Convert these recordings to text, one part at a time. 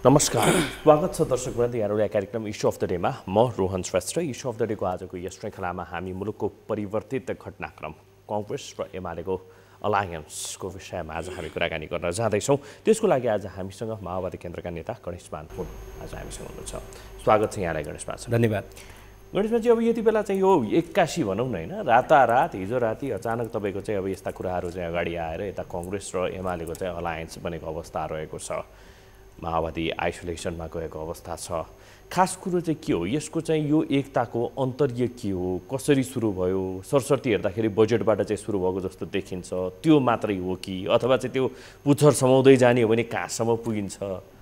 नमस्कार, स्वागत छ दर्शकवृन्द यहाँहरुको कार्यक्रम इस्यु अफ द डेमा। म Rohan Shrestha. Issue of the डेको आजको यस श्रृङ्खलामा हामी मुलुकको परिवर्तित घटनाक्रम कांग्रेस र एमालेको अलायन्सको विषयमा आज हामी कुराकानी गर्न जाँदैछौँ। त्यसको लागि आज हामीसँग माओवादी केन्द्रका नेता गणेशमान हुन्। आज हामीसँग हुनुहुन्छ। स्वागत छ यहाँलाई गणेशमान। धन्यवाद। गणेशमानजी, अब यति बेला चाहिँ यो 81 भनौँ न हैन, रातारात हिजो राति अचानक तपाईको चाहिँ अब यस्ता कुराहरू चाहिँ अगाडि आएर यता कांग्रेस र एमालेको चाहिँ अलायन्स बनेको अवस्था रहेको छ। माओवादी आइसोलेसनमा गएको अवस्था छ। खास कुरो चाहिँ के हो? यसको चाहिँ यो एकताको अन्तर्य के हो? कसरी सुरु भयो? सरसर्ती हेर्दाखेरि बजेटबाट चाहिँ सुरु भएको जस्तो देखिन्छ। त्यो मात्रै हो कि अथवा चाहिँ त्यो पुच्छर समाउँदै जाने हो भने कहाँसम्म पुगिन्छ?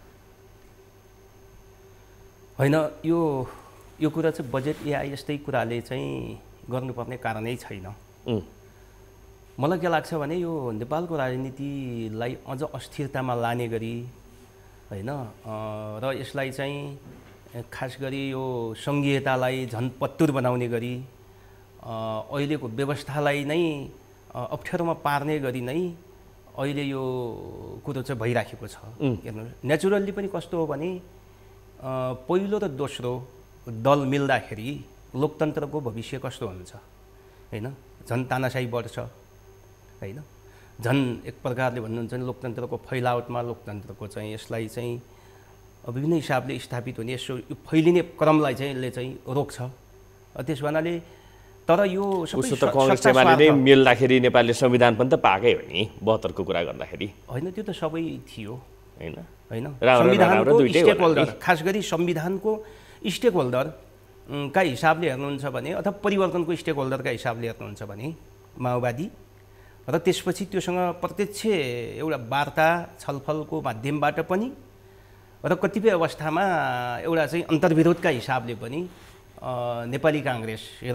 हैन, यो कुरा चाहिँ बजेट या यस्तै कुराले चाहिँ गर्नुपर्ने कारणै छैन। मलाई के लाग्छ भने यो नेपालको राजनीतिलाई अझ अस्थिरतामा लाने गरी हैन र यसलाई चाहिँ खास गरी यो संघीयतालाई झन् पत्तुर बनाउने गरी अहिलेको व्यवस्थालाई नै अप्ठ्यारोमा पार्ने गरी नै अहिले यो कुरो चाहिँ भइराखेको छ। हेर्नु, नेचुरल्ली पनि कस्तो हो भने पहिलो र दोस्रो दल मिल्दाखेरि लोकतन्त्रको भविष्य कस्तो हुन्छ हैन? झन् तानाशाही बढ्छ हैन? झन् एक प्रकारले भन्नुहुन्छ भने लोकतन्त्रको फैलावटमा लोकतन्त्रको चाहिँ यसलाई चाहिँ विभिन्न हिसाबले स्थापित हुने यसो फैलिने क्रमलाई चाहिँ यसले चाहिँ रोक्छ। त्यस भन्नाले तर यो सबै कांग्रेस एमाले मिल्दाखेरि नेपालले संविधान पनि त पाएकै हो नि 72 को कुरा गर्दाखेरि। हैन, त्यो त सबै थियो हैन? संविधानको स्टेक होल्डर, खास गरी संविधानको स्टेक होल्डर का हिसाबले हेर्नुहुन्छ भने अथवा परिवर्तनको स्टेक होल्डरका हिसाबले हेर्नुहुन्छ भने माओवादी र त्यसपछि त्योसँग प्रत्यक्ष एउटा वार्ता छलफलको माध्यमबाट पनि र कतिपय अवस्थामा एउटा चाहिँ अन्तर्विरोधका हिसाबले पनि नेपाली कांग्रेस र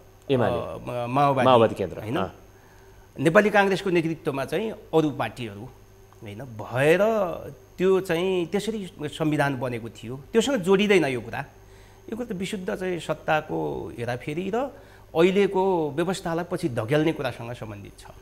माओवादी केन्द्र हैन, नेपाली कांग्रेसको नेतृत्वमा चाहिँ अरू पार्टीहरू हैन भएर त्यो चाहिँ त्यसरी संविधान बनेको थियो। त्योसँग जोडिदैन यो कुरा त विशुद्ध चाहिँ सत्ताको हेराफेरी र अहिलेको व्यवस्थालाई पछि धकेल्ने कुरासँग सम्बन्धित छ।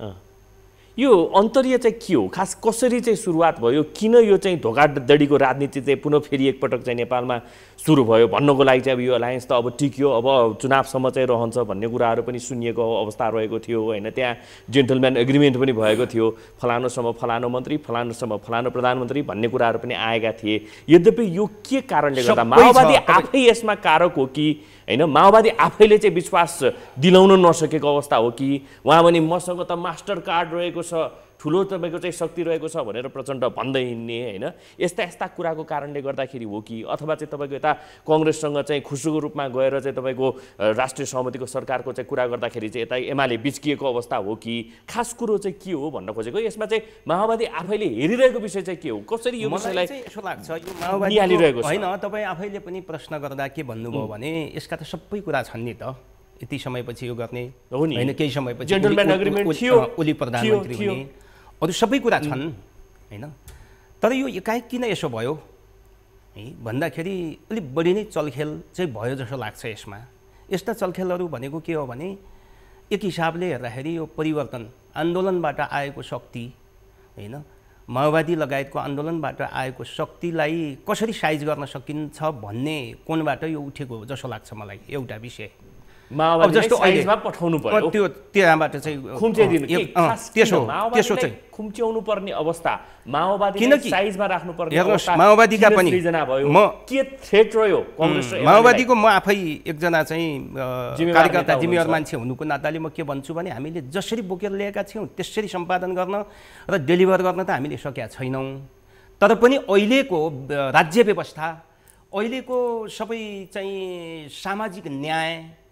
यो अन्तर्य चाहिँ के हो? खास कसरी चाहिँ सुरुवात भयो? किन यो चाहिँ धोखाधडीको राजनीति चाहिँ पुनः फेरि एकपटक चाहिँ नेपालमा सुरु भयो भन्नको लागि चाहिँ अब यो अलायन्स त अब टिक्यो, अब चुनावसम्म चाहिँ रहन्छ भन्ने कुराहरू पनि सुनिएको अवस्था रहेको थियो हैन? त्यहाँ जेन्टलम्यान एग्रिमेन्ट पनि भएको थियो, फलानोसम्म फलानो मन्त्री, फलानोसम्म फलानो प्रधानमन्त्री भन्ने कुराहरू पनि आएका थिए। यद्यपि यो के कारणले गर्दा माओवादी आफै यसमा कारक हो कि हैन? माओवादी आफैले चाहिँ विश्वास दिलाउन नसकेको अवस्था हो कि उहाँ भने मसँग त मास्टर कार्ड रहेको छ, ठुलो तपाईको चाहिँ शक्ति रहेको छ भनेर प्रचण्ड भन्दै हिँड्ने हैन? यस्ता कुराको कारणले गर्दाखेरि हो कि अथवा चाहिँ तपाईको यता कांग्रेससँग चाहिँ खुसीको रूपमा गएर चाहिँ तपाईको राष्ट्रिय सहमतिको सरकारको चाहिँ कुरा गर्दाखेरि चाहिँ यता एमाले बिचकिएको अवस्था हो कि खास कुरो चाहिँ के हो भन्न खोजेको? यसमा चाहिँ माओवादी आफैले हेरिरहेको विषय चाहिँ के हो? कसरी यो विषयलाई यसो लाग्छ यो माओवादी निहालिरहेको छ? हैन, तपाई आफैले पनि प्रश्न गर्दा के भन्नुभयो भने यसका त सबै कुरा छन् नि त। यति समयपछि यो गर्ने हैन, केही समयपछि जेन्टलम्यान एग्रिमेन्ट थियो, ओली प्रधानमन्त्री हुने, अरू सबै कुरा छन् हैन? तर यो एकाएक किन यसो भयो है भन्दाखेरि अलिक बढी नै चलखेल चाहिँ भयो जस्तो लाग्छ यसमा। यस्ता चलखेलहरू भनेको के हो भने एक हिसाबले हेर्दाखेरि यो परिवर्तन आन्दोलनबाट आएको शक्ति हैन, माओवादी लगायतको आन्दोलनबाट आएको शक्तिलाई कसरी साइज गर्न सकिन्छ भन्ने कोणबाट यो उठेको जस्तो लाग्छ मलाई। एउटा विषय माओवादी जस्तो साइजमा पठाउनु पर्यो, त्यो त्यहाँबाट चाहिँ खुम्च्याइदिनु त्यसो चाहिँ खुम्च्याउनु पर्ने अवस्था, माओवादी साइजमा राख्नु पर्ने अवस्था। माओवादीका पनि म के थ्रेट रह्यो कांग्रेस र माओवादीको म आफै एकजना चाहिँ कार्यकर्ता जिम्मेवार मान्छे हुनुको नाताले म के भन्छु भने हामीले जसरी बोकेर ल्याएका थियौँ त्यसरी सम्पादन गर्न र डेलिभर गर्न त हामीले सकेका छैनौँ। तर पनि अहिलेको राज्य व्यवस्था, अहिलेको सबै चाहिँ सामाजिक न्याय,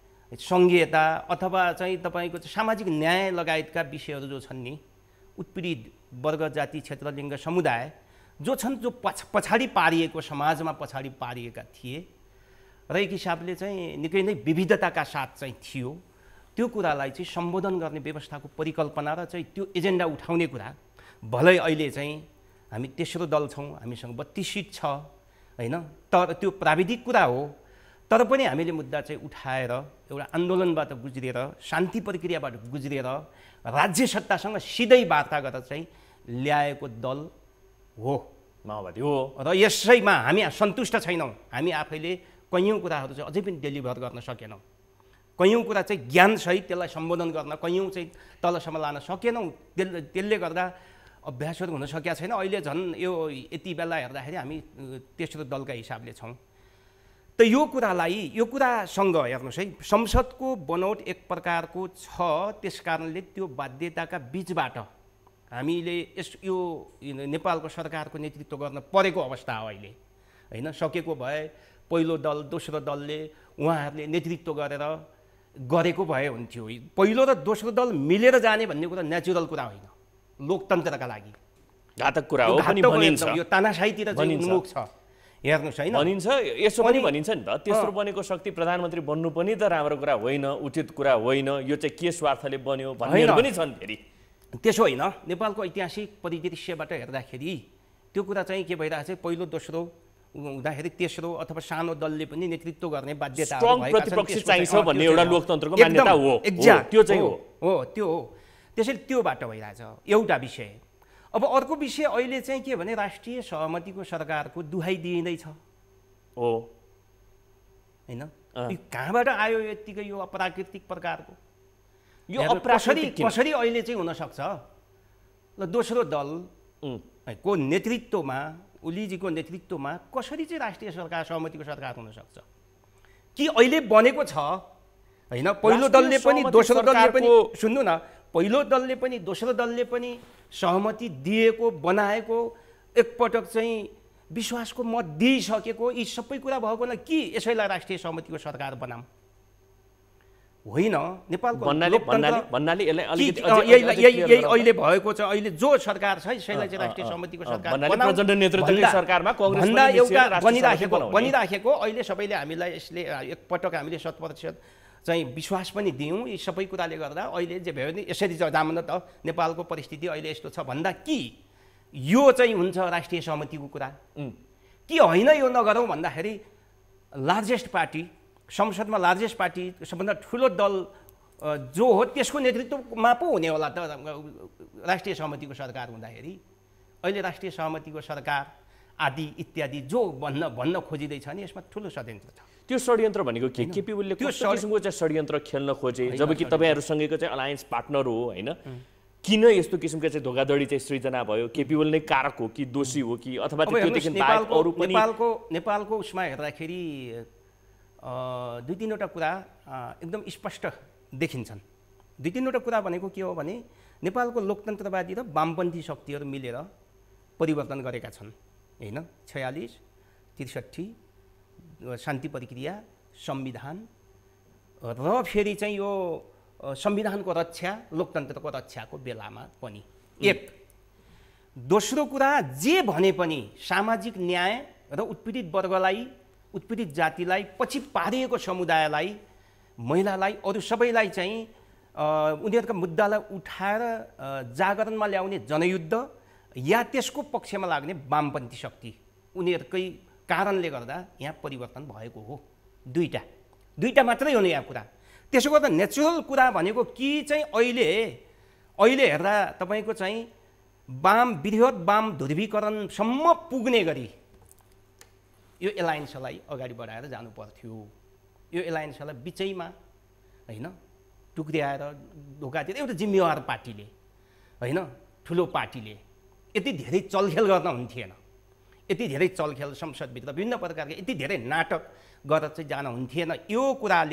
संघीयता अथवा चाहिँ तपाईको सामाजिक न्याय लगायतका विषयहरू जो छन् नि, उत्पीडित वर्ग, जाति, क्षेत्र, लिङ्ग, समुदाय जो छन्, जो पछाडि पारिएको समाजमा पछाडि पारिएका थिए र एक हिसाबले चाहिँ निकै नै विविधताका साथ चाहिँ थियो, त्यो कुरालाई चाहिँ सम्बोधन गर्ने व्यवस्थाको परिकल्पना र चाहिँ त्यो एजेन्डा उठाउने कुरा। भलै अहिले चाहिँ हामी तेस्रो दल छौँ, हामीसँग 32 सिट छ हैन? तर त्यो प्राविधिक कुरा हो, तर पनि हामीले मुद्दा चाहिँ उठाएर एउटा आन्दोलनबाट गुज्रिएर शान्ति प्रक्रियाबाट गुज्रिएर राज्य सत्तासँग सिधै वार्ता गरेर चाहिँ ल्याएको दल हो माओवादी हो र यसैमा हामी सन्तुष्ट छैनौँ। हामी आफैले कैयौँ कुराहरू चाहिँ अझै पनि डेलिभर गर्न सकेनौँ। कैयौँ कुरा चाहिँ ज्ञानसहित त्यसलाई सम्बोधन गर्न कैयौँ चाहिँ तलसम्म लान सकेनौँ। त्यसले गर्दा अभ्यासहरू हुन सकेका छैन। अहिले झन् यो यति बेला हेर्दाखेरि हामी तेस्रो दलका हिसाबले छौँ। त यो कुरासँग हेर्नुहोस् है, संसदको बनोट एक प्रकारको छ। त्यस कारणले त्यो बाध्यताका बिचबाट हामीले यो नेपालको सरकारको नेतृत्व गर्न परेको अवस्था हो अहिले, होइन। सकेको भए पहिलो दल दोस्रो दलले उहाँहरूले नेतृत्व गरेको भए हुन्थ्यो। पहिलो र दोस्रो दल मिलेर जाने भन्ने कुरा नेचुरल कुरा होइन, लोकतन्त्रका लागि घातक कुरा हो पनि भनिन्छ। यो तानाशाहीतिर चाहिँ उन्मुख छ, हेर्नुहोस् होइन। भनिन्छ, यसो पनि भनिन्छ नि त, तेस्रो बनेको शक्ति प्रधानमन्त्री बन्नु पनि त राम्रो कुरा होइन, उचित कुरा होइन, यो चाहिँ के स्वार्थले बन्यो भन्नेहरू पनि छन्। फेरि त्यसो होइन, नेपालको ऐतिहासिक परिदृश्यबाट हेर्दाखेरि त्यो कुरा चाहिँ के भइरहेको छ, पहिलो दोस्रो हुँदाखेरि तेस्रो अथवा सानो दलले पनि नेतृत्व गर्ने बाध्यता प्रतिपक्ष चाहिन्छ भन्ने एउटा लोकतन्त्रको मान्यता हो। त्यो चाहिँ हो, त्यो हो। त्यसैले त्यो बाटो भइरहेछ एउटा विषय। अब अर्को विषय अहिले चाहिँ के भने राष्ट्रिय सहमतिको सरकारको दुहाई दिइँदैछ हो, होइन। कहाँबाट आयो यतिकै यो अप्राकृतिक प्रकारको? यो कसरी अहिले चाहिँ हुनसक्छ? ल दोस्रो दल को नेतृत्वमा, ओलीजीको नेतृत्वमा कसरी चाहिँ राष्ट्रिय सरकार सहमतिको सरकार हुनसक्छ? कि अहिले बनेको छ, होइन। पहिलो दलले पनि दोस्रो दलले पनि, सुन्नु न, पहिलो दलले पनि दोस्रो दलले पनि सहमति दिएको बनाएको एकपटक चाहिँ विश्वासको मत दिइसकेको यी सबै कुरा भएको न कि यसैलाई राष्ट्रिय सहमतिको सरकार बनाऊँ? होइन। नेपालको भन्नाले यही अहिले भएको छ। अहिले जो सरकार छ यसैलाई चाहिँ राष्ट्रिय सहमतिको सरकार प्रचण्ड नेतृत्वको सरकारमा कांग्रेस भन्दा एउटा बनिराखेको अहिले सबैले हामीलाई यसले एकपटक हामीले 100% चाहिँ विश्वास पनि दियौँ। यी सबै कुराले गर्दा अहिले जे भयो नि यसरी जामन त नेपालको परिस्थिति अहिले यस्तो छ भन्दा कि यो चाहिँ हुन्छ राष्ट्रिय सहमतिको कुरा कि होइन यो नगरौँ भन्दाखेरि लार्जेस्ट पार्टी, संसदमा लार्जेस्ट पार्टी, सबभन्दा ठुलो दल जो हो त्यसको नेतृत्वमा पो हुने होला त राष्ट्रिय सहमतिको सरकार हुँदाखेरि। अहिले राष्ट्रिय सहमतिको सरकार आदि इत्यादि जो भन्न खोजिँदैछ नि यसमा ठुलो षड्यन्त्र छ। त्यो षड्यन्त्र भनेको के? केपी ओलीले त्यो किसिमको चाहिँ षड्यन्त्र खेल्न खोजे, जबकि तपाईँहरूसँगैको चाहिँ अलायन्स पार्टनर हो, होइन। किन यस्तो किसिमको चाहिँ धोकाधडी चाहिँ सृजना भयो? केपी ओली नै कारक हो कि दोषी हो कि अथवा त्योदेखि बाहेक अरू पनि? नेपालको उसमा हेर्दाखेरि दुई तीनवटा कुरा एकदम स्पष्ट देखिन्छन्। दुई तीनवटा कुरा भनेको के हो भने नेपालको लोकतन्त्रवादी र वामपन्थी शक्तिहरू मिलेर परिवर्तन गरेका छन्, होइन। 46, 63 शान्ति प्रक्रिया, संविधान र फेरि चाहिँ यो संविधानको रक्षा, लोकतन्त्रको रक्षाको बेलामा पनि एक। दोस्रो कुरा जे भने पनि सामाजिक न्याय र उत्पीडित वर्गलाई, उत्पीडित जातिलाई, पछि पारिएको समुदायलाई, महिलालाई, अरू सबैलाई चाहिँ उनीहरूका मुद्दालाई उठाएर जागरणमा ल्याउने जनयुद्ध या त्यसको पक्षमा लाग्ने वामपन्थी शक्ति, उनीहरूकै कारणले गर्दा यहाँ परिवर्तन भएको हो। दुईटा मात्रै हो नि यहाँ कुरा। त्यसो गर्दा नेचुरल कुरा भनेको कि चाहिँ अहिले हेर्दा तपाईँको चाहिँ वृहत वाम ध्रुवीकरणसम्म पुग्ने गरी यो एलायन्सलाई अगाडि बढाएर जानु पर्थ्यो। यो एलायन्सलाई बिचैमा, होइन, टुक्र्याएर धोका दिएर एउटा जिम्मेवार पार्टीले, होइन, ठुलो पार्टीले यति धेरै चलखेल गर्न हुन्थेन। यति धेरै चलखेल संसदभित्र विभिन्न प्रकारका यति धेरै नाटक गरेर चाहिँ जान हुन्थेन। यो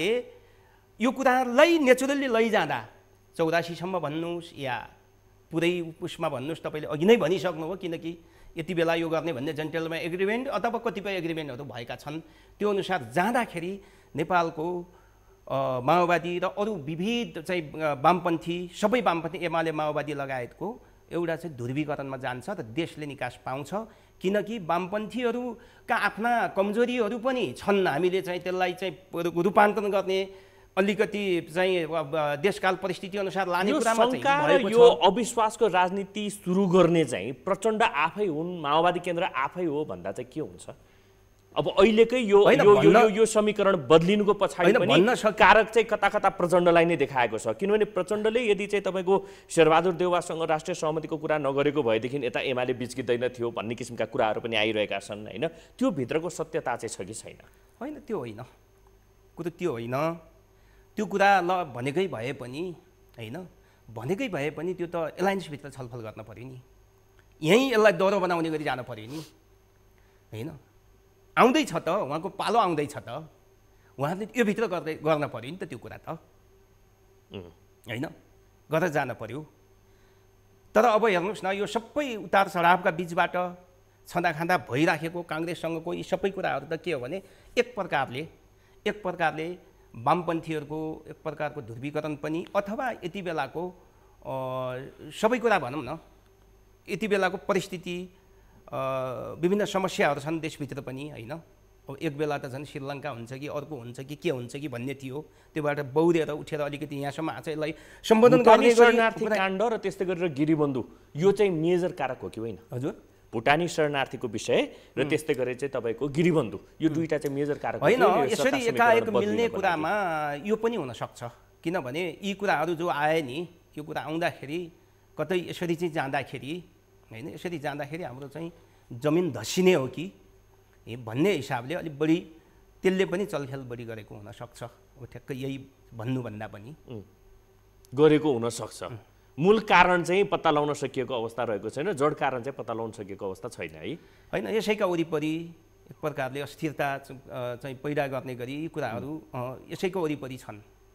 कुरालाई नेचुरल्ली लैजाँदा 84सम्म भन्नुहोस् या पुरै उसमा भन्नुहोस्, तपाईँले अघि नै भनिसक्नु हो, किनकि यति बेला यो गर्ने भन्ने जेन्टलम्यान एग्रिमेन्ट अथवा कतिपय एग्रिमेन्टहरू भएका छन्। त्यो अनुसार जाँदाखेरि नेपालको माओवादी र अरू विविध चाहिँ वामपन्थी, सबै वामपन्थी, एमाले माओवादी लगायतको एउटा चाहिँ ध्रुवीकरणमा जान्छ र देशले निकास पाउँछ। किनकि वामपन्थीहरूका आफ्ना कमजोरीहरू पनि छन्। हामीले चाहिँ त्यसलाई चाहिँ रूपान्तरण गर्ने अलिकति चाहिँ देशकाल परिस्थिति अनुसार लाने कुरामा चाहिँ यो अविश्वासको राजनीति सुरु गर्ने चाहिँ प्रचण्ड आफै हुन्, माओवादी केन्द्र आफै हो भन्दा चाहिँ के हुन्छ? अब अहिलेकै यो समीकरण बदलिनुको पछाडि पनि कारक चाहिँ कता कता प्रचण्डलाई नै देखाएको छ। किनभने प्रचण्डले यदि चाहिँ तपाईँको शेरबहादुर देउवासँग राष्ट्रिय सहमतिको कुरा नगरेको भएदेखि यता एमाले बिच्किँदैन थियो भन्ने किसिमका कुराहरू पनि आइरहेका छन् होइन। त्यो भित्रको सत्यता चाहिँ छ कि छैन? होइन, त्यो होइन, कुरो त्यो होइन। त्यो कुरा ल भनेकै भए पनि होइन, भनेकै भए पनि त्यो त एलायन्सभित्र छलफल गर्न पर्यो नि। यहीँ यसलाई डह्रो बनाउने गरी जानु पर्यो नि होइन। आउँदैछ त, उहाँको पालो आउँदैछ त, उहाँले यो भित्र गर्न पर्यो नि त त्यो कुरा त होइन, गरेर जान पर्यो। तर अब हेर्नुहोस् न, यो सबै उतार चढावका बिचबाट छँदाखाँदा भइराखेको काङ्ग्रेससँगको यी सबै कुराहरू त के हो भने एक प्रकारले वामपन्थीहरूको एक प्रकारको ध्रुवीकरण पनि, अथवा यति बेलाको सबै कुरा भनौँ न, यति बेलाको परिस्थिति विभिन्न समस्याहरू छन् देशभित्र पनि होइन। अब एक बेला त झन् श्रीलङ्का हुन्छ कि अर्को हुन्छ कि के हुन्छ कि भन्ने थियो, त्योबाट बौरेर उठेर अलिकति यहाँसम्म आएको यसलाई सम्बोधन गर्ने शरणार्थी काण्ड र त्यस्तै गरेर गिरिबन्धु यो चाहिँ मेजर कारक हो कि होइन? हजुर, भुटानी शरणार्थीको विषय र त्यस्तै गरेर चाहिँ तपाईँको गिरिबन्धु यो दुईटा चाहिँ मेजर कारक होइन। यसरी एकाएक मिल्ने कुरामा यो पनि हुनसक्छ, किनभने यी कुराहरू जो आए नि, यो कुरा आउँदाखेरि कतै यसरी चाहिँ जाँदाखेरि होइन, यसरी जाँदाखेरि हाम्रो चाहिँ जमिन धसिने हो कि भन्ने हिसाबले अलिक बढी त्यसले पनि चलखेल बढी गरेको हुनसक्छ। अब ठ्याक्कै यही भन्नुभन्दा पनि गरेको हुनसक्छ। मूल कारण चाहिँ पत्ता लगाउन सकिएको अवस्था रहेको छैन, जड कारण चाहिँ पत्ता लगाउन सकिएको अवस्था छैन है। होइन, यसैका वरिपरि एक प्रकारले अस्थिरता चाहिँ पैदा गर्ने गरी यी कुराहरू यसैको वरिपरि छन्।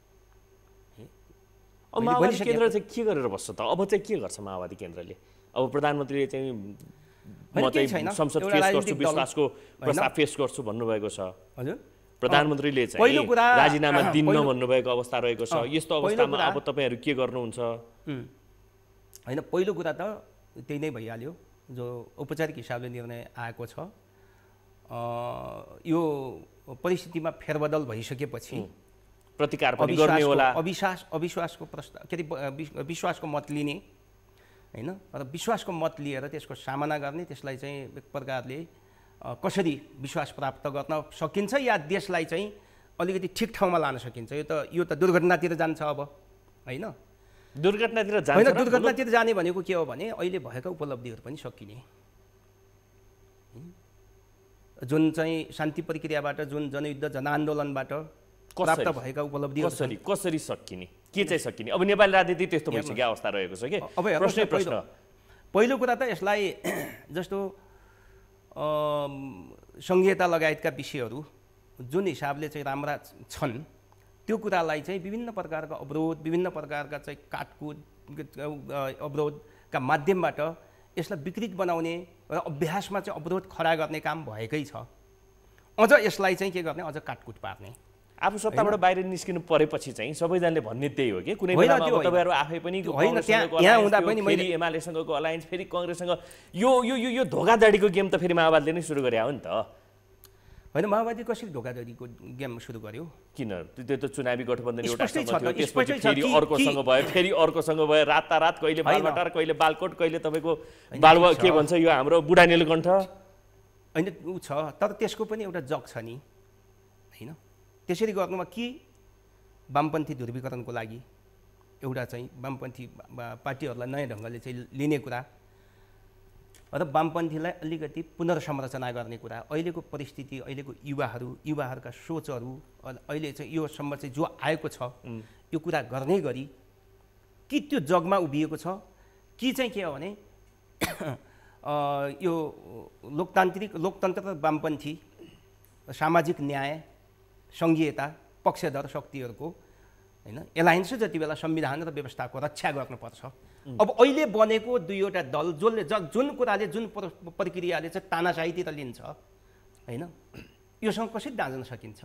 अब माओवादी केन्द्र चाहिँ के गरेर बस्छ त? अब चाहिँ के गर्छ माओवादी केन्द्रले? अब प्रधानमन्त्रीले चाहिँ म चाहिँ संसद फेस गर्छु, विश्वासको प्रस्ताव फेस गर्छु भन्नुभएको छ। हजुर, प्रधानमन्त्रीले चाहिँ राजीनामा दिन्न भन्नुभएको अवस्था रहेको छ। यस्तो अवस्थामा अब तपाईँहरू के गर्नुहुन्छ? होइन, पहिलो कुरा त त्यही नै भइहाल्यो, जो औपचारिक हिसाबले निर्णय आएको छ। यो परिस्थितिमा फेरबदल भइसकेपछि प्रतिकार पनि गर्ने होला, अविश्वासको प्रस्ताव के अरे विश्वासको मत लिने होइन, र विश्वासको मत लिएर त्यसको सामना गर्ने, त्यसलाई चाहिँ एक प्रकारले कसरी विश्वास प्राप्त गर्न सकिन्छ या देशलाई चाहिँ अलिकति ठिक ठाउँमा लान सकिन्छ। यो त दुर्घटनातिर जान्छ अब होइन, दुर्घटनातिर जान्छ होइन। दुर्घटनातिर जाने भनेको के हो भने अहिले भएका उपलब्धिहरू पनि सकिने, जुन चाहिँ शान्ति प्रक्रियाबाट, जुन जनयुद्ध जनआन्दोलनबाट प्राप्त भएका उपलब्धिहरू कसरी सकिने, के चाहिँ सकिने? अब नेपाली राजनीति त्यस्तो भइसक्यो अवस्था रहेको छ कि अब प्रश्न पहिलो कुरा त यसलाई जस्तो संहिता लगायतका विषयहरू जुन हिसाबले चाहिँ राम्रा छन् त्यो कुरालाई चाहिँ विभिन्न प्रकारका अवरोध, विभिन्न प्रकारका चाहिँ काटकुट अवरोधका माध्यमबाट यसलाई विकृत बनाउने र अभ्यासमा चाहिँ अवरोध खडा गर्ने काम भएकै छ। अझ यसलाई चाहिँ के गर्ने, अझ काटकुट पार्ने। आफू सत्ताबाट बाहिर निस्किनु परेपछि चाहिँ सबैजनाले भन्ने त्यही हो कि कुनै बेलामा तपाईँहरू आफै पनि होइन, त्यहाँ हुँदा पनि फेरि एमालेसँगको अलायन्स, फेरि कङ्ग्रेससँग यो यो यो धोकाधडीको गेम त फेरि माओवादीले नै सुरु गरे हो नि त होइन। माओवादी कसरी धोकाधडीको गेम सुरु गर्यो? किन? त्यो त चुनावी गठबन्धन एउटा फेरि अर्कोसँग भयो, फेरि अर्कोसँग भयो, रातारात कहिले बालबाटार, कहिले बालकोट, कहिले तपाईँको बालुवा के भन्छ यो हाम्रो बुढा नीलकण्ठ होइन ऊ छ। तर त्यसको पनि एउटा जग छ नि होइन। त्यसरी गर्नुमा कि वामपन्थी ध्रुवीकरणको लागि एउटा चाहिँ वामपन्थी पार्टीहरूलाई नयाँ ढङ्गले चाहिँ लिने कुरा र वामपन्थीलाई अलिकति पुनर्संरचना गर्ने कुरा, अहिलेको परिस्थिति, अहिलेको युवाहरूका सोचहरू अहिले चाहिँ योसम्म चाहिँ जो आएको छ यो कुरा गर्ने गरी कि त्यो जगमा उभिएको छ कि चाहिँ के हो भने यो लोकतन्त्र र वामपन्थी सामाजिक न्याय, सङ्घीयता, पक्षधर शक्तिहरूको होइन एलायन्स जति बेला संविधान र व्यवस्थाको रक्षा गर्नुपर्छ। अब अहिले बनेको दुईवटा दल जुन कुराले, जुन प्रक्रियाले चाहिँ तानाशाहीतिर लिन्छ होइन, योसँग कसरी दाँज्न सकिन्छ?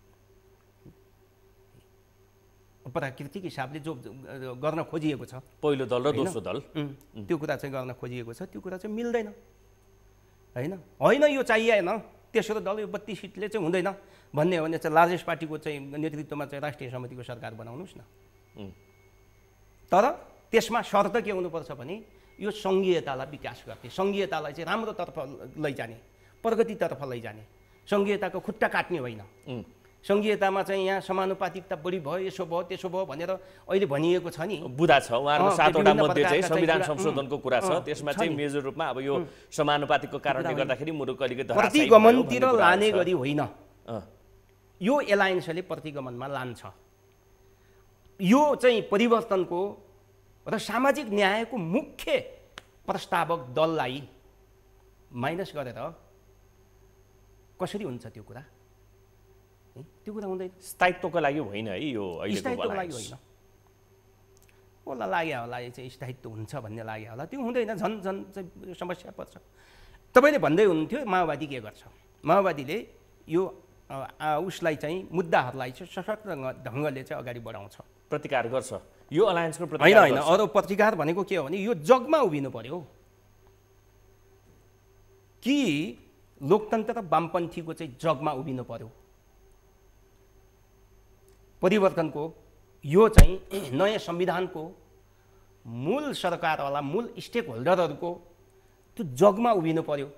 प्राकृतिक हिसाबले जो गर्न खोजिएको छ, पहिलो दल र दोस्रो दल, त्यो कुरा चाहिँ गर्न खोजिएको छ, त्यो कुरा चाहिँ मिल्दैन होइन। होइन यो चाहिएन, तेस्रो दल यो 32 सिटले चाहिँ हुँदैन भन्ने हो भने चाहिँ लार्जेस्ट पार्टीको चाहिँ नेतृत्वमा चाहिँ राष्ट्रिय समितिको सरकार बनाउनुहोस् न। तर त्यसमा शर्त के हुनुपर्छ भने यो सङ्घीयतालाई विकास गर्ने, सङ्घीयतालाई चाहिँ राम्रोतर्फ लैजाने, प्रगतितर्फ लैजाने, सङ्घीयताको खुट्टा काट्ने होइन। सङ्घीयतामा चाहिँ यहाँ समानुपातिकता बढी भयो, यसो भयो त्यसो भयो भनेर अहिले भनिएको छ नि, बुदा छ उहाँहरूको 7 वटा मध्ये चाहिँ संविधान संशोधनको कुरा छ। त्यसमा चाहिँ मेजर रूपमा अब यो समानुपातिकको कारणले गर्दाखेरि मुलुक अलिकति प्रतिगमनतिर लाने गरी होइन, यो एलायन्सले प्रतिगमनमा लान्छ। यो चाहिँ परिवर्तनको र सामाजिक न्यायको मुख्य प्रस्तावक दललाई माइनस गरेर कसरी हुन्छ त्यो कुरा? त्यो कुरा हुँदैन। स्थायित्वको लागि होइन है यो अहिलेको स्थायित्वको लागि होइन। कसलाई लाग्यो होला यो चाहिँ स्थायित्व हुन्छ भन्ने लाग्यो होला, त्यो हुँदैन। झन् झन् चाहिँ समस्या पर्छ। तपाईँले भन्दै हुनुहुन्थ्यो माओवादी के गर्छ? माओवादीले यो उसलाई चाहिँ मुद्दाहरूलाई चाहिँ सशक्त ढङ्गले चाहिँ अगाडि बढाउँछ, प्रतिकार गर्छ। यो अलायन्सको प्रतिकार होइन, अरू प्रतिकार भनेको के हो भने यो जगमा उभिनु पर्यो कि लोकतन्त्र र वामपन्थीको चाहिँ जगमा उभिनु पर्यो। परिवर्तनको यो चाहिँ नयाँ संविधानको मूल सरकारवाला मूल स्टेक होल्डरहरूको त्यो जगमा उभिनु पर्यो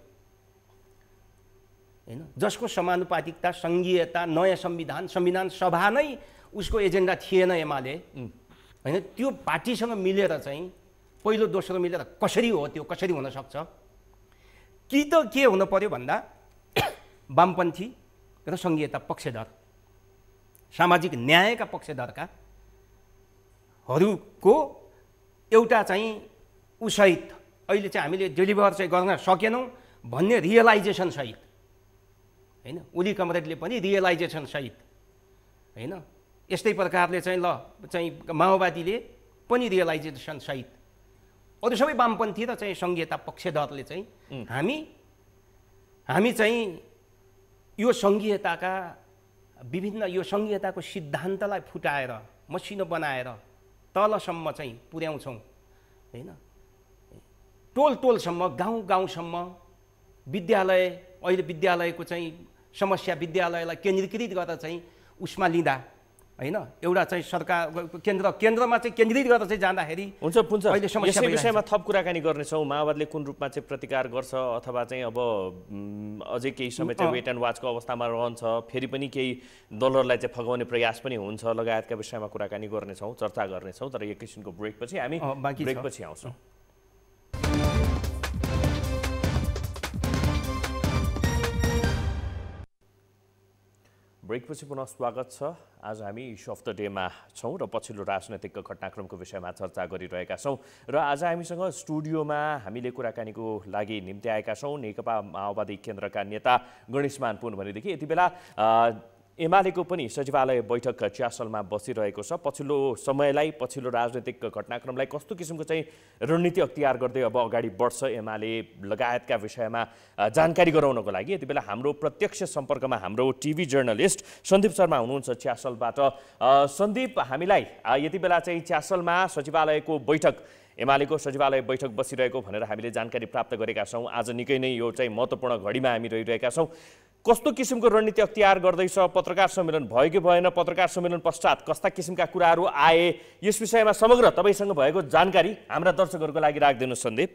हैन, जसको समानुपातिकता, सङ्घीयता, नयाँ संविधान, संविधान सभा नै उसको एजेन्डा थिएन एमाले हैन। त्यो पार्टीसँग मिलेर चाहिँ पहिलो दोस्रो मिलेर कसरी हो, त्यो कसरी हुन सक्छ? कि त के हुन पर्यो भन्दा वामपन्थी र सङ्घीयता पक्षधर, सामाजिक न्यायका पक्षधरकाहरूको एउटा चाहिँ उसहित अहिले चाहिँ हामीले डेलिभर चाहिँ गर्न सकेनौँ भन्ने रियलाइजेसन सहित हैन, ओली कमरेडले पनि रियलाइजेसन सहित हैन, यस्तै प्रकारले चाहिँ चाहिँ माओवादीले पनि रियलाइजेसन सहित अरू सबै वामपन्थी र चाहिँ सङ्घीयता पक्षधरले चाहिँ हामी चाहिँ यो सङ्घीयताका विभिन्न यो सङ्घीयताको सिद्धान्तलाई फुटाएर मसिनो बनाएर तलसम्म चाहिँ पुर्याउँछौँ हैन, टोल टोलसम्म, गाउँ गाउँसम्म, विद्यालय अहिले विद्यालयको चाहिँ समस्या विद्यालयलाई केन्द्रीकृत गरेर चाहिँ उसमा लिँदा हैन, एउटा चाहिँ सरकार केन्द्रमा चाहिँ केन्द्रित गरेर चाहिँ जाँदाखेरि हुन्छ अहिले समस्या विषयमा थप कुराकानी गर्नेछौँ। माओवादीले कुन रूपमा चाहिँ प्रतिकार गर्छ अथवा चाहिँ अब अझै केही समय चाहिँ वेट एन्ड वाचको अवस्थामा रहन्छ, फेरि पनि केही दलहरूलाई चाहिँ फगाउने प्रयास पनि हुन्छ लगायतका विषयमा कुराकानी गर्नेछौँ, चर्चा गर्नेछौँ। तर एक किसिमको ब्रेकपछि हामी ब्रेकपछि आउँछौँ। ब्रेकपछि पुनः स्वागत छ। आज हामी इस्यु अफ द डेमा छौँ र पछिल्लो राजनैतिक घटनाक्रमको विषयमा चर्चा गरिरहेका छौँ। र आज हामीसँग स्टुडियोमा हामीले कुराकानीको लागि निम्ति आएका छौँ नेकपा माओवादी केन्द्रका नेता गणेशमान पुन। भनेदेखि यति बेला एमालेको पनि सचिवालय बैठक च्यासलमा बसिरहेको छ। पछिल्लो समयलाई, पछिल्लो राजनैतिक घटनाक्रमलाई कस्तो किसिमको चाहिँ रणनीति अख्तियार गर्दै अब अगाडि बढ्छ एमाले लगायतका विषयमा जानकारी गराउनको लागि यति बेला हाम्रो प्रत्यक्ष सम्पर्कमा हाम्रो टिभी जर्नलिस्ट सन्दीप शर्मा हुनुहुन्छ च्यासलबाट। सन्दीप, हामीलाई यति बेला चाहिँ च्यासलमा सचिवालयको बैठक, एमालेको सचिवालय बैठक बसिरहेको भनेर हामीले जानकारी प्राप्त गरेका छौँ। आज निकै नै यो चाहिँ महत्त्वपूर्ण घडीमा हामी रहिरहेका छौँ। कस्तो किसिमको रणनीति अख्तियार गर्दैछ? पत्रकार सम्मेलन भयो कि भएन? पत्रकार सम्मेलन पश्चात कस्ता किसिमका कुराहरू आए? यस विषयमा समग्र तपाईँसँग भएको जानकारी हाम्रा दर्शकहरूको लागि राखिदिनु सन्दीप।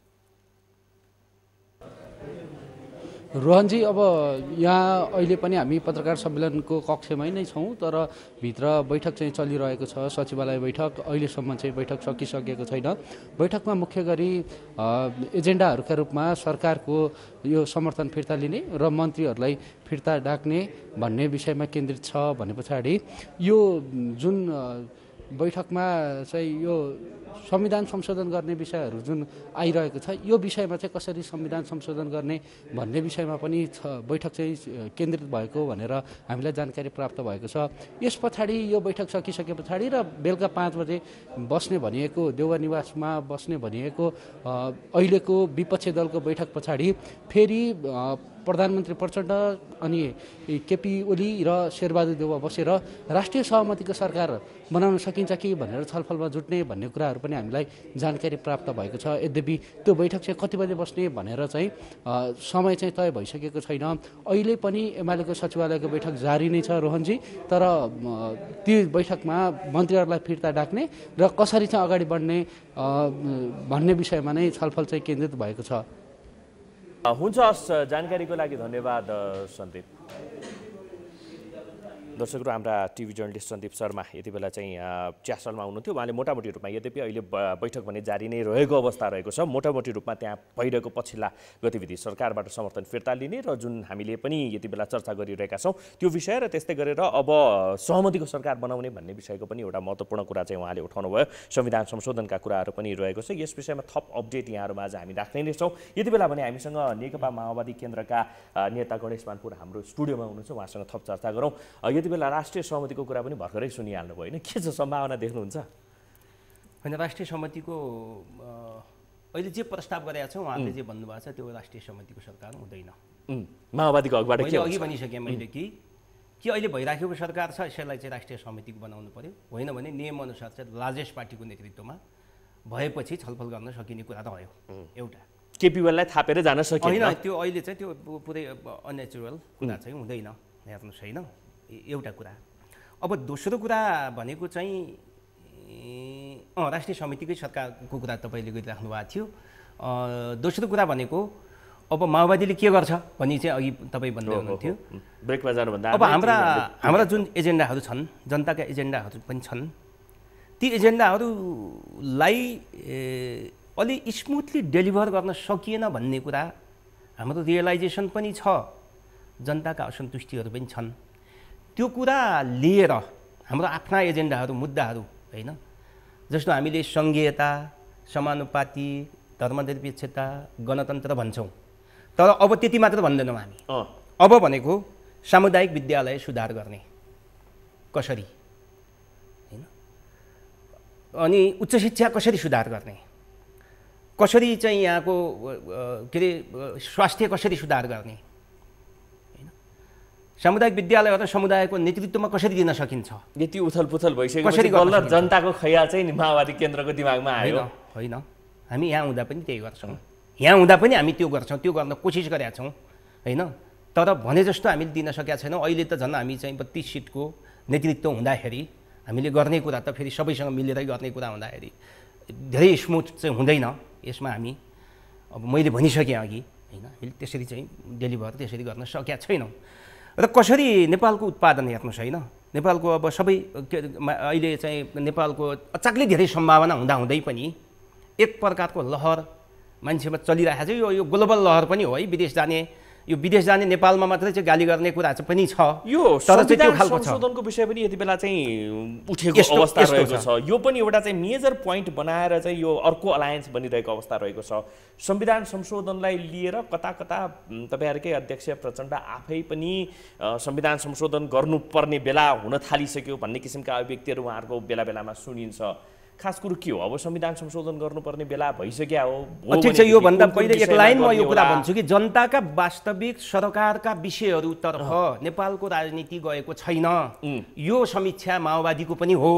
रोहनजी, अब यहाँ अहिले पनि हामी पत्रकार सम्मेलनको कक्षमै नै छौँ, तर भित्र बैठक चाहिँ चलिरहेको छ। सचिवालय बैठक अहिलेसम्म चाहिँ बैठक सकिसकेको छैन। बैठकमा मुख्य गरी एजेन्डाहरूका रूपमा सरकारको यो समर्थन फिर्ता लिने र मन्त्रीहरूलाई फिर्ता डाक्ने भन्ने विषयमा केन्द्रित छ भने पछाडि यो जुन बैठकमा चाहिँ यो संविधान संशोधन गर्ने विषयहरू जुन आइरहेको छ, यो विषयमा चाहिँ कसरी संविधान संशोधन गर्ने भन्ने विषयमा पनि बैठक चाहिँ केन्द्रित भएको भनेर हामीलाई जानकारी प्राप्त भएको छ। यस पछाडि यो बैठक सकिसके पछाडि र बेलुका 5 बजे बस्ने भनिएको, देउवा निवासमा बस्ने भनिएको अहिलेको विपक्षी दलको बैठक पछाडि फेरि प्रधानमन्त्री प्रचण्ड अनि केपी ओली र शेरबहादुर देउवा बसेर राष्ट्रिय सहमतिको सरकार बनाउन सकिन्छ कि भनेर छलफलमा जुट्ने भन्ने कुराहरू पनि हामीलाई जानकारी प्राप्त भएको छ। यद्यपि त्यो बैठक चाहिँ कति बजे बस्ने भनेर चाहिँ समय चाहिँ तय भइसकेको छैन। अहिले पनि एमालेको सचिवालयको बैठक जारी नै छ रोहनजी, तर ती बैठकमा मन्त्रीहरूलाई फिर्ता डाक्ने र कसरी चाहिँ अगाडि बढ्ने भन्ने विषयमा नै छलफल चाहिँ केन्द्रित भएको छ। हुन्छ, हस्, जानकारीको लागि धन्यवाद सन्दीप। दर्शकहरू, हाम्रा टिभी जर्नलिस्ट सन्दीप शर्मा यति बेला चाहिँ च्यासलमा हुनुहुन्थ्यो। उहाँले मोटामोटी रूपमा, यद्यपि अहिले बैठक भने जारी नै रहेको अवस्था रहेको छ, मोटामोटी रूपमा त्यहाँ भइरहेको पछिल्ला गतिविधि, सरकारबाट समर्थन फिर्ता लिने र जुन हामीले पनि यति बेला चर्चा गरिरहेका छौँ त्यो विषय, र त्यस्तै गरेर अब सहमतिको सरकार बनाउने भन्ने विषयको पनि एउटा महत्त्वपूर्ण कुरा चाहिँ उहाँले उठाउनु भयो। संविधान संशोधनका कुराहरू पनि रहेको छ। यस विषयमा थप अपडेट यहाँहरूमा आज हामी राख्ने नै छौँ। यति बेला भने हामीसँग नेकपा माओवादी केन्द्रका नेता गणेश मानपुर हाम्रो स्टुडियोमा हुनुहुन्छ। उहाँसँग थप चर्चा गरौँ। यति बेला राष्ट्रिय सहमतिको कुरा पनि भर्खरै सुनिहाल्नु भयो होइन, के छ सम्भावना देख्नुहुन्छ? होइन, राष्ट्रिय सहमतिको अहिले जे प्रस्ताव गरेका छ उहाँले जे भन्नुभएको छ त्यो राष्ट्रिय सहमतिको सरकार हुँदैन। माओवादीको अघिबाट के अघि भनिसकेँ मैले कि अहिले भइराखेको सरकार छ यसलाई चाहिँ राष्ट्रिय सहमतिको बनाउनु पर्यो, होइन भने नियमअनुसार चाहिँ लार्जेस्ट पार्टीको नेतृत्वमा भएपछि छलफल गर्न सकिने कुरा रह्यो। एउटा केपी ओलीलाई थापेर जान सकिएन होइन, त्यो अहिले चाहिँ त्यो पुरै अननेचुरल कुरा चाहिँ हुँदैन, हेर्नुहोस् होइन, एउटा कुरा। अब दोस्रो कुरा भनेको चाहिँ राष्ट्रिय समितिकै सरकारको कुरा तपाईँले गरिराख्नु भएको थियो। दोस्रो कुरा भनेको अब माओवादीले के गर्छ भनी चाहिँ अघि तपाईँ भन्दै हुनुहुन्थ्यो ब्रेकमा जानुभन्दा अब हाम्रा जुन एजेन्डाहरू छन्, जनताका एजेन्डाहरू पनि छन्, ती एजेन्डाहरूलाई अलि स्मुथली डेलिभर गर्न सकिएन भन्ने कुरा हाम्रो रियलाइजेसन पनि छ, जनताका असन्तुष्टिहरू पनि छन्। त्यो कुरा लिएर हाम्रो आफ्ना एजेन्डाहरू, मुद्दाहरू होइन, जस्तो हामीले सङ्घीयता, समानुपाती, धर्मनिरपेक्षता, गणतन्त्र भन्छौँ, तर अब त्यति मात्र भन्दैनौँ हामी। अब भनेको सामुदायिक विद्यालय सुधार गर्ने कसरी होइन, अनि उच्च शिक्षा कसरी सुधार गर्ने, कसरी चाहिँ यहाँको के अरे स्वास्थ्य कसरी सुधार गर्ने, सामुदायिक विद्यालयहरू समुदायको नेतृत्वमा कसरी दिन सकिन्छ। यति उथलपुथल भइसकेपछि बल्ल जनताको खयाल चाहिँ माओवादी केन्द्रको दिमागमा आयो। होइन, हामी यहाँ हुँदा पनि त्यही गर्छौँ, यहाँ हुँदा पनि हामी त्यो गर्छौँ, त्यो गर्न कोसिस गरेका छौँ होइन, तर भने जस्तो हामीले दिन सकेका छैनौँ। अहिले त झन् हामी चाहिँ 32 सिटको नेतृत्व हुँदाखेरि हामीले गर्ने कुरा त फेरि सबैसँग मिलेरै गर्ने कुरा हुँदाखेरि धेरै स्मुथ चाहिँ हुँदैन। यसमा हामी अब मैले भनिसकेँ अघि होइन, हामीले त्यसरी चाहिँ डेलिभर त्यसरी गर्न सकेका छैनौँ। र कसरी नेपालको उत्पादन हेर्नुहोस् होइन, नेपालको अब सबै अहिले चाहिँ नेपालको अचाक्लै धेरै सम्भावना हुँदाहुँदै पनि एक प्रकारको लहर मान्छेमा चलिरहेको छ। यो ग्लोबल लहर पनि हो है, विदेश जाने, यो विदेश जाने नेपालमा मात्रै चाहिँ गाली गर्ने कुरा चाहिँ पनि छ। यो संविधान संशोधनको विषय पनि यति बेला चाहिँ उठेको अवस्था रहेको छ। यो पनि एउटा चाहिँ मेजर पोइन्ट बनाएर चाहिँ यो अर्को अलायन्स बनिरहेको अवस्था रहेको छ। संविधान संशोधनलाई लिएर कता कता तपाईँहरूकै अध्यक्ष प्रचण्ड आफै पनि संविधान संशोधन गर्नुपर्ने बेला हुन थालिसक्यो भन्ने किसिमका अभिव्यक्तिहरू उहाँहरूको बेला बेलामा सुनिन्छ। खास कुरो के हो, अब संविधान संशोधन गर्नुपर्ने बेला भइसक्यो हो। ठिक छ, योभन्दा पहिले एक लाइन म यो कुरा भन्छु कि जनताका वास्तविक सरकारका विषयहरूतर्फ नेपालको राजनीति गएको छैन। यो समीक्षा माओवादीको पनि हो,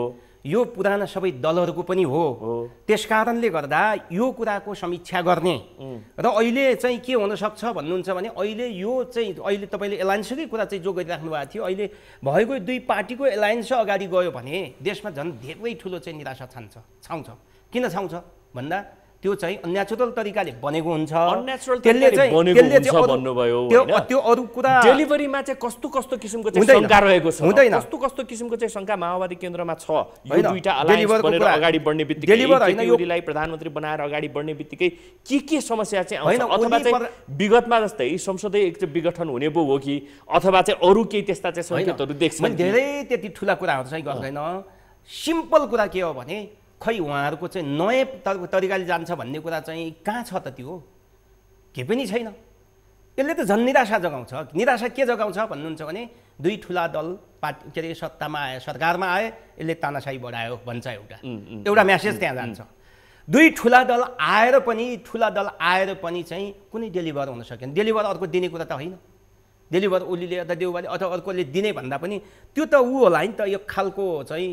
यो पुराना सबै दलहरूको पनि हो। त्यसकारणले गर्दा यो कुराको समीक्षा गर्ने र अहिले चाहिँ के हुनसक्छ भन्नुहुन्छ भने अहिले यो चाहिँ अहिले तपाईँले एलायन्सकै कुरा चाहिँ जो गरिराख्नु भएको थियो, अहिले भएको दुई पार्टीको एलायन्स अगाडि गयो भने देशमा झन् धेरै ठुलो चाहिँ निराशा छाउँछ। किन छाउँछ भन्दा त्यो चाहिँ अननेचुरल तरिकाले बनेको हुन्छ। त्यसले भन्नुभयो त्यो अरू कुरा डेलिभरीमा चाहिँ कस्तो कस्तो किसिमको चाहिँ शंका रहेको छ, हुँदैन कस्तो कस्तो किसिमको चाहिँ शंका माओवादी केन्द्रमा छ। यो दुईटा अलायन्स बनेर अगाडि बढ्ने बित्तिकै केपीओलीलाई प्रधानमन्त्री बनाएर अगाडि बढ्ने बित्तिकै के समस्या चाहिँ आउँछ, अथवा चाहिँ विगतमा जस्तै संसदीय एक विघटन हुने पो हो कि अथवा चाहिँ अरू केही त्यस्ता चाहिँ संकेतहरू देख्छन्? धेरै त्यति ठुला कुराहरू चाहिँ गर्दैन। सिम्पल कुरा के हो भने खै उहाँहरूको चाहिँ नयाँ तरिकाले जान्छ भन्ने कुरा चाहिँ कहाँ छ त? त्यो केही पनि छैन। यसले त झन् निराशा जगाउँछ। निराशा के जगाउँछ भन्नुहुन्छ भने दुई ठुला दल पार्टी के अरे सत्तामा आए, सरकारमा आए, यसले तानाशाही बढायो भन्छ। एउटा म्यासेज त्यहाँ जान्छ। दुई ठुला दल आएर पनि चाहिँ कुनै डेलिभर हुन सकेन। डेलिभर अर्को दिने कुरा त होइन। डेलिभर ओलीले अथवा देउवाले अथवा अर्कोले दिने भन्दा पनि त्यो त ऊ होला नि त, एक खालको चाहिँ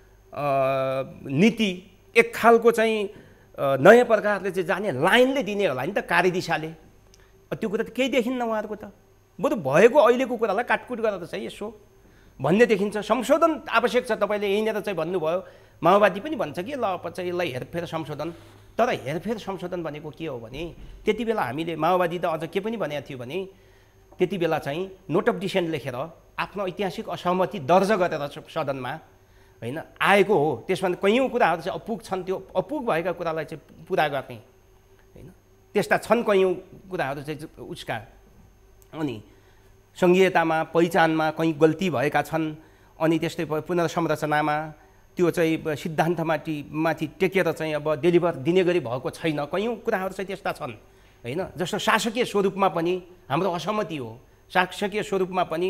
नीति, एक खालको चाहिँ नयाँ प्रकारले चाहिँ जाने लाइनले दिने होला नि त, कार्यदिशाले। त्यो कुरा त केही देखिन्न उहाँहरूको त। बरु भएको अहिलेको कुरालाई काटकुट गरेर चाहिँ यसो भन्ने देखिन्छ। संशोधन आवश्यक छ। तपाईँले यहीँनिर चाहिँ भन्नुभयो, माओवादी पनि भन्छ कि ल चाहिँ यसलाई हेरफेर संशोधन तर हेरफेर संशोधन भनेको के हो भने त्यति बेला हामीले माओवादी त अझ के पनि भनेको थियो भने त्यति बेला चाहिँ नोट अफ डिसेन्ट लेखेर आफ्नो ऐतिहासिक असहमति दर्ज गरेर सदनमा होइन आएको हो। त्यसमा कैयौँ कुराहरू चाहिँ अपुग छन्, त्यो अपुग भएका कुरालाई चाहिँ पुरा गर्ने होइन त्यस्ता छन् कैयौँ कुराहरू चाहिँ उसका। अनि सङ्घीयतामा पहिचानमा कहीँ गल्ती भएका छन्, अनि त्यस्तै पुनर्संरचनामा त्यो चाहिँ सिद्धान्तमाथि टेकेर चाहिँ अब डेलिभर दिने गरी भएको छैन, कैयौँ कुराहरू चाहिँ त्यस्ता छन् होइन। जस्तो शासकीय स्वरूपमा पनि हाम्रो असहमति हो, शासकीय स्वरूपमा पनि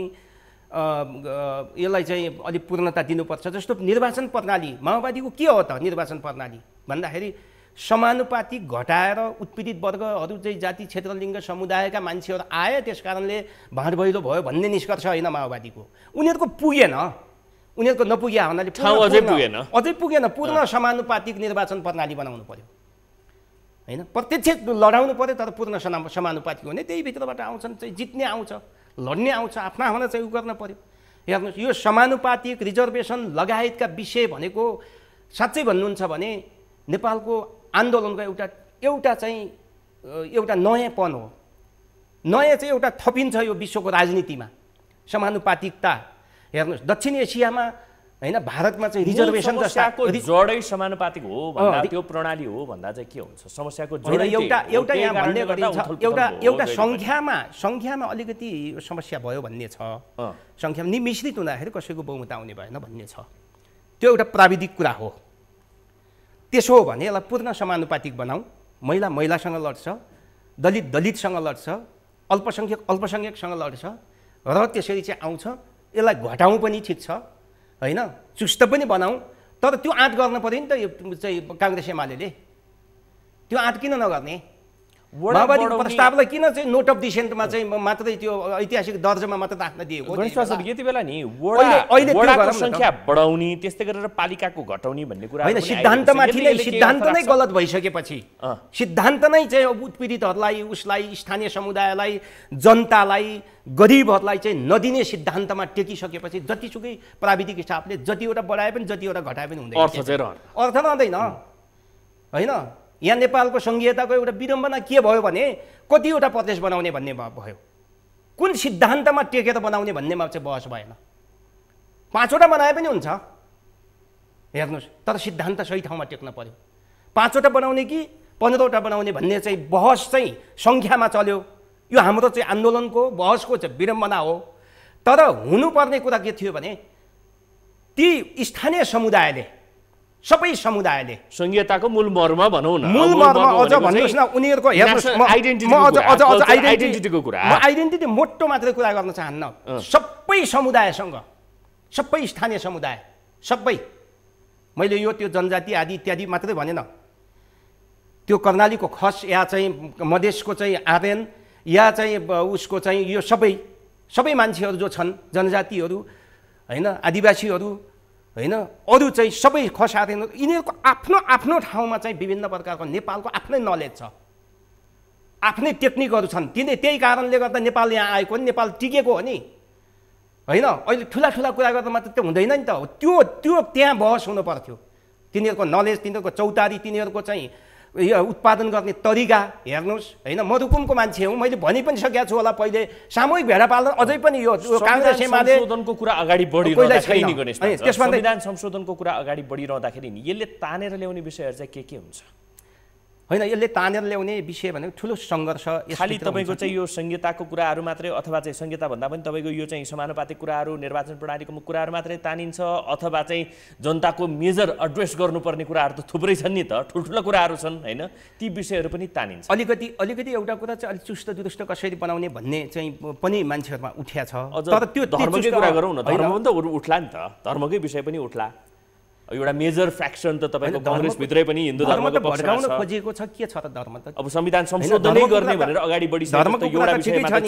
यसलाई चाहिँ अलिक पूर्णता दिनुपर्छ। जस्तो निर्वाचन प्रणाली, माओवादीको के हो त निर्वाचन प्रणाली भन्दाखेरि समानुपातिक घटाएर उत्पीडित वर्गहरू चाहिँ जाति क्षेत्र लिङ्ग समुदायका मान्छेहरू आए, त्यस कारणले भाँडभैलो भयो भन्ने निष्कर्ष होइन माओवादीको। उनीहरूको पुगेन, उनीहरूको नपुग्या हुनाले अझै पुगेन। पूर्ण समानुपातिक निर्वाचन प्रणाली बनाउनु पर्यो होइन, प्रत्यक्ष लडाउनु पर्यो तर पूर्ण समानुपातिक हुने, त्यही भित्रबाट आउँछन् चाहिँ जित्ने आउँछ, लड्ने आउँछ, आफ्ना आफ्ना चाहिँ उ गर्न पर्यो। हेर्नुहोस् यो समानुपातिक रिजर्भेसन लगायतका विषय भनेको साँच्चै भन्नुहुन्छ भने नेपालको आन्दोलनको एउटा चाहिँ एउटा नयाँपन हो। नयाँ चाहिँ एउटा थपिन्छ यो विश्वको राजनीतिमा समानुपातिकता। हेर्नुहोस् दक्षिण एसियामा होइन भारतमा चाहिँ रिजर्भेसन जस्ताको जडै समानुपातिक हो भन्दा त्यो प्रणाली हो भन्दा चाहिँ के हुन्छ? समस्याको जडै एउटा यहाँ भन्ने गरिन्छ, एउटा सङ्ख्यामा अलिकति समस्या भयो भन्ने छ। सङ्ख्यामा मिश्रित हुँदाखेरि कसैको बहुमत आउने भएन भन्ने छ, त्यो एउटा प्राविधिक कुरा हो। त्यसो हो भने यसलाई पूर्ण समानुपातिक बनाऊ, महिला महिलासँग लड्छ, दलित दलितसँग लड्छ, अल्पसङ्ख्यक अल्पसङ्ख्यकसँग लड्छ र त्यसरी चाहिँ आउँछ। यसलाई घटाउँ पनि ठिक छ होइन, चुस्त पनि बनाऊ, तर त्यो आँट गर्न पऱ्यो नि त यो चाहिँ काङ्ग्रेस एमाले। त्यो आँट किन नगर्ने? माओवादीको प्रस्तावलाई किन चाहिँ नोट अफ डिसेन्टमा चाहिँ मात्रै त्यो ऐतिहासिक दर्जामा मात्र राख्न दिएको? यति बेला नि वडाको संख्या बढाउने त्यस्तै गरेर पालिकाको घटाउने भन्ने कुरा होइन। सिद्धान्त नै गलत भइसकेपछि, सिद्धान्त नै चाहिँ उत्पीडितहरूलाई, उसलाई, स्थानीय समुदायलाई, जनतालाई, गरिबहरूलाई चाहिँ नदिने सिद्धान्तमा टेकिसकेपछि जतिसुकै प्राविधिक हिसाबले जतिवटा बढाए पनि जतिवटा घटाए पनि हुँदैन, अर्थ रहँदैन होइन। यहाँ नेपालको सङ्घीयताको एउटा विडम्बना के भयो भने कतिवटा प्रदेश बनाउने भन्ने भयो, कुन सिद्धान्तमा टेकेर बनाउने भन्नेमा चाहिँ बहस भएन। 5वटा बनाए पनि हुन्छ हेर्नुहोस्, तर सिद्धान्त सही ठाउँमा टेक्न पर्यो। 5वटा बनाउने कि 15वटा बनाउने भन्ने चाहिँ बहस चाहिँ सङ्ख्यामा चल्यो। यो हाम्रो चाहिँ आन्दोलनको बहसको चाहिँ विडम्बना हो। तर हुनुपर्ने कुरा के थियो भने ती स्थानीय समुदायले, सबै समुदायले संघीयताको मूल मर्म भनौँ न, मूल मर्म अझ भन्नुहोस् न उनीहरूको। आइडेन्टिटीको कुरा, म आइडेन्टिटी मोटो मात्रै कुरा गर्न चाहन्न। सबै समुदायसँग, सबै स्थानीय समुदाय, सबै, मैले यो त्यो जनजाति आदि इत्यादि मात्रै भनेन, त्यो कर्णालीको खस या चाहिँ मधेसको चाहिँ आर्यन या चाहिँ उसको चाहिँ यो सबै मान्छेहरू जो छन्, जनजातिहरू होइन, आदिवासीहरू होइन, अरू चाहिँ सबै खस आर्यन, यिनीहरूको आफ्नो आफ्नो ठाउँमा चाहिँ विभिन्न प्रकारको नेपालको आफ्नै नलेज छ, आफ्नै टेक्निकहरू छन्। त्यही कारणले गर्दा नेपाल यहाँ आएको नि, नेपाल टिकेको हो नि होइन। अहिले ठुला कुरा गर्दा मात्र त्यो हुँदैन नि त। त्यो त्यहाँ बहस हुनु पर्थ्यो। तिनीहरूको नलेज, तिनीहरूको चौतारी, तिनीहरूको चाहिँ यो उत्पादन गर्ने तरिका हेर्नुहोस् होइन। म रुकुमको मान्छे हुँ, मैले भनि पनि सकेको छु होला पहिले, सामूहिक भेडा पालन अझै पनि यो काङ्ग्रेस एमाले संशोधनको कुरा अगाडि बढिरहँदाखेरि नि गणेश संविधान संशोधनको कुरा अगाडि बढिरहँदाखेरि नि यसले तानेर ल्याउने विषयहरू चाहिँ के हुन्छ? होइन, यसले तानेर ल्याउने विषय भनेको ठुलो सङ्घर्ष। खालि तपाईँको चाहिँ यो संहिताको कुराहरू मात्रै, अथवा चाहिँ संहिता भन्दा पनि तपाईँको यो चाहिँ समानुपातिक कुराहरू, निर्वाचन प्रणालीको कुराहरू मात्रै तानिन्छ, अथवा चाहिँ जनताको मेजर एड्रेस गर्नुपर्ने कुराहरू त थुप्रै छन् नि त, ठुल्ठुला कुराहरू छन् होइन, ती विषयहरू पनि तानिन्छ। अलिकति एउटा कुरा चाहिँ अलिक चुस्त दुरुस्त कसरी बनाउने भन्ने चाहिँ पनि मान्छेहरूमा उठ्या छ। तर त्यो धर्मकै कुरा गरौँ न, धर्म पनि त उठ्ला नि त, धर्मकै विषय पनि उठ्ला। एउटा मेजर फ्र्याक्सन त तपाईँको काङ्ग्रेसभित्रै पनि हिन्दू धर्मको पक्षमा छ। खोजेको छ के छ त धर्म त? अब संविधान संशोधनै गर्ने भनेर अगाडि बढिसकेको एउटा विषय मात्र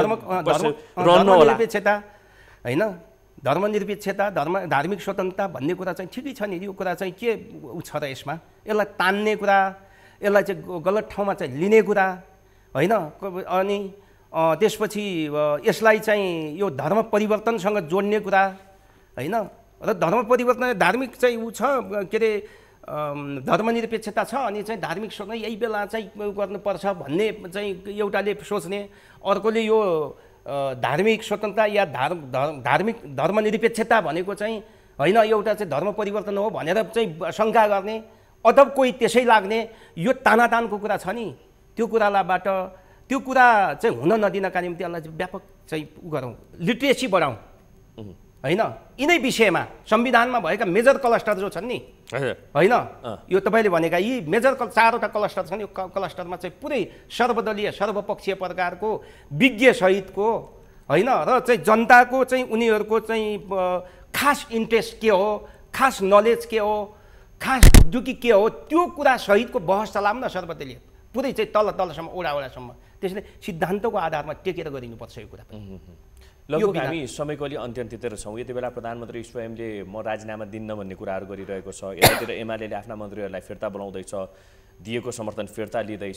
रहनु होला होइन। धर्मनिरपेक्षता, धार्मिक स्वतन्त्रता भन्ने कुरा चाहिँ ठिकै छ नि। यो कुरा चाहिँ के छ र यसमा? यसलाई तान्ने कुरा, यसलाई चाहिँ गलत ठाउँमा चाहिँ लिने कुरा होइन। अनि त्यसपछि यसलाई चाहिँ यो धर्म परिवर्तनसँग जोड्ने कुरा होइन। र धर्म परिवर्तन धार्मिक चाहिँ ऊ छ के अरे धर्मनिरपेक्षता छ अनि चाहिँ धार्मिक स्वतन्त्रता यही बेला चाहिँ गर्नुपर्छ भन्ने चाहिँ एउटाले सोच्ने, अर्कोले यो धार्मिक स्वतन्त्रता या धार्मिक धर्मनिरपेक्षता भनेको चाहिँ होइन एउटा चाहिँ धर्म परिवर्तन हो भनेर चाहिँ शङ्का गर्ने, अथवा कोही त्यसै लाग्ने। यो तानातानको कुरा छ नि, त्यो कुराबाट त्यो कुरा चाहिँ हुन नदिनका निम्ति यसलाई व्यापक चाहिँ उ गरौँ, लिट्रेसी बढाउँ होइन। यिनै विषयमा संविधानमा भएका मेजर क्लस्टर जो छन् नि होइन, यो तपाईँले भनेका यी मेजर 4वटा क्लस्टर छन्। यो क्लस्टरमा चाहिँ पुरै सर्वदलीय सर्वपक्षीय प्रकारको विज्ञ सहितको होइन र चाहिँ जनताको चाहिँ उनीहरूको चाहिँ खास इन्ट्रेस्ट के हो, खास नलेज के हो, खास ढुकी के हो, त्यो कुरा सहितको बहस चलाऊँ न सर्वदलीय, पुरै चाहिँ तलसम्म ओडासम्म। त्यसले सिद्धान्तको आधारमा टेकेर गरिनुपर्छ यो कुरा। लगभग हामी समयको अलि अन्त्यतिर छौँ। यति बेला प्रधानमन्त्री स्वयंले म राजीनामा दिन्न भन्ने कुराहरू गरिरहेको छ। यतातिर एमाले आफ्ना मन्त्रीहरूलाई फिर्ता बोलाउँदैछ, दिएको समर्थन फिर्ता लिँदैछ।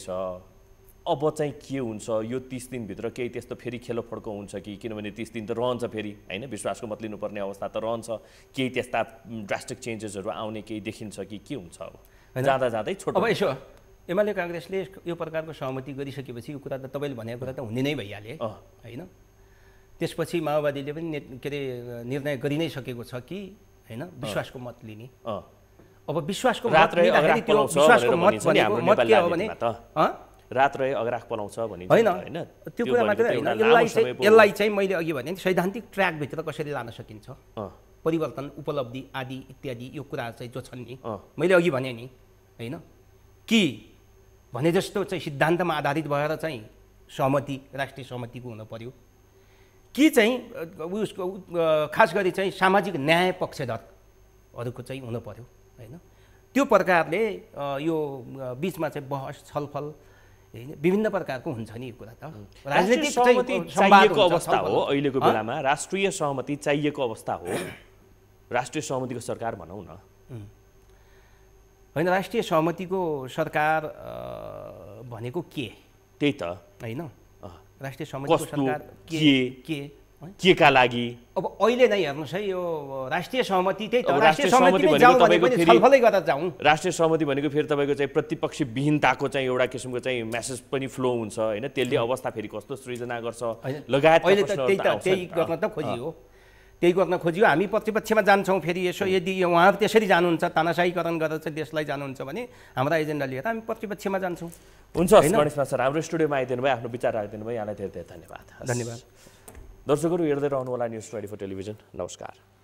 अब चाहिँ के हुन्छ यो 30 दिनभित्र? केही त्यस्तो फेरि खेलोफड्को हुन्छ कि? किनभने 30 दिन त रहन्छ फेरि होइन, विश्वासको मत लिनुपर्ने अवस्था त रहन्छ। केही त्यस्ता ड्रास्टिक चेन्जेसहरू आउने केही देखिन्छ कि के हुन्छ? अब जाँदा जाँदै छोटो अब यसो एमाले काङ्ग्रेसले यो प्रकारको सहमति गरिसकेपछि यो कुरा त तपाईँले भनेको कुरा त हुने नै भइहाले होइन। त्यसपछि माओवादीले पनि के अरे निर्णय गरि नै सकेको छ कि होइन विश्वासको मत लिने। अब विश्वासको मत लिँदाखेरि त्यो विश्वासको मत के हो भने रात रहे अग्राख पलाउँछ भने होइन, त्यो कुरा मात्रै होइन। यसलाई चाहिँ मैले अघि भने सैद्धान्तिक ट्र्याकभित्र कसरी लान सकिन्छ, परिवर्तन उपलब्धि आदि इत्यादि यो कुराहरू चाहिँ जो छन् नि, मैले अघि भने नि होइन कि भने जस्तो चाहिँ सिद्धान्तमा आधारित भएर चाहिँ सहमति राष्ट्रिय सहमतिको हुन पर्यो कि चाहिँ उसको खास गरी चाहिँ सामाजिक न्याय पक्षधरहरूको चाहिँ हुनु पर्यो होइन। त्यो प्रकारले यो बिचमा चाहिँ बहस छलफल होइन विभिन्न प्रकारको हुन्छ नि यो कुरा त। राजनीतिक सहमति चाहिएको अवस्था हो अहिलेको बेलामा, राष्ट्रिय सहमति चाहिएको अवस्था हो। राष्ट्रिय सहमतिको सरकार भनौँ न होइन, राष्ट्रिय सहमतिको सरकार भनेको के? त्यही त होइन, राष्ट्रिय सहमतिको सरकार के का लागि? अब अहिले नै हेर्नुहोस् है, यो राष्ट्रिय सहमति त्यही त राष्ट्रिय सहमति छलफलै गरेर जाउँ। राष्ट्रिय सहमति भनेको फेरि तपाईँको चाहिँ प्रतिपक्षी विहीनताको चाहिँ एउटा किसिमको चाहिँ मेसेज पनि फ्लो हुन्छ होइन, त्यसले अवस्था फेरि कस्तो सृजना गर्छ लगायत। अहिले त त्यही गर्न त खोजियो, त्यही गर्न खोजियो। हामी प्रतिपक्षमा जान्छौँ फेरि यसो यदि उहाँहरू त्यसरी जानुहुन्छ तानाशाहीकरण गरेर चाहिँ देशलाई जानुहुन्छ भने हाम्रा एजेन्डा लिएर हामी प्रतिपक्षमा जान्छौँ। हुन्छ गणेश सर, हाम्रो स्टुडियोमा आइदिनु भयो, आफ्नो विचार राखिदिनु भयो, यहाँलाई धेरै धेरै धन्यवाद। धन्यवाद। दर्शकहरू हेर्दै रहनु होला न्युज 24 टेलिभिजन। नमस्कार।